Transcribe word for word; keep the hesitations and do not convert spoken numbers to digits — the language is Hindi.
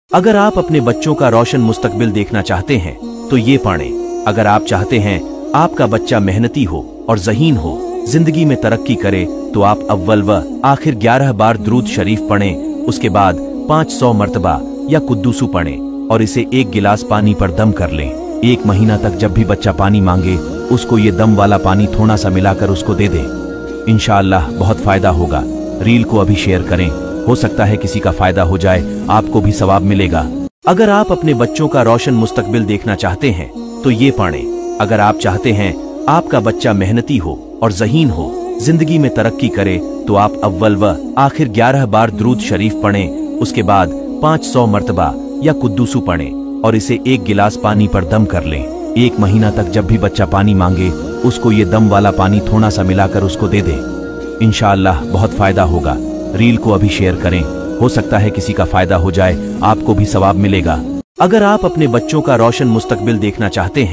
अगर आप अपने बच्चों का रोशन मुस्तकबिल देखना चाहते हैं तो ये पढ़ें। अगर आप चाहते हैं आपका बच्चा मेहनती हो और ज़हीन हो, जिंदगी में तरक्की करे, तो आप अव्वल व आखिर ग्यारह बार दुरूद शरीफ पढ़ें। उसके बाद पाँच सौ मरतबा या कुद्दूसू पढ़ें और इसे एक गिलास पानी पर दम कर लें। एक महीना तक जब भी बच्चा पानी मांगे उसको ये दम वाला पानी थोड़ा सा मिलाकर उसको दे दें। इंशाअल्लाह बहुत फायदा होगा। रील को अभी शेयर करें, हो सकता है किसी का फायदा हो जाए, आपको भी सवाब मिलेगा। अगर आप अपने बच्चों का रोशन मुस्तकबिल देखना चाहते हैं तो ये पढ़ें। अगर आप चाहते हैं आपका बच्चा मेहनती हो और ज़हीन हो, जिंदगी में तरक्की करे, तो आप अव्वल व आखिर ग्यारह बार दुरूद शरीफ पढ़ें। उसके बाद पाँच सौ मरतबा या कुद्दूसू पढ़ें और इसे एक गिलास पानी पर दम कर लें। एक महीना तक जब भी बच्चा पानी मांगे उसको ये दम वाला पानी थोड़ा सा मिलाकर उसको दे दें। इंशाअल्लाह बहुत फायदा होगा। रील को अभी शेयर करें, हो सकता है किसी का फायदा हो जाए, आपको भी सवाब मिलेगा। अगर आप अपने बच्चों का रोशन मुस्तकबिल देखना चाहते हैं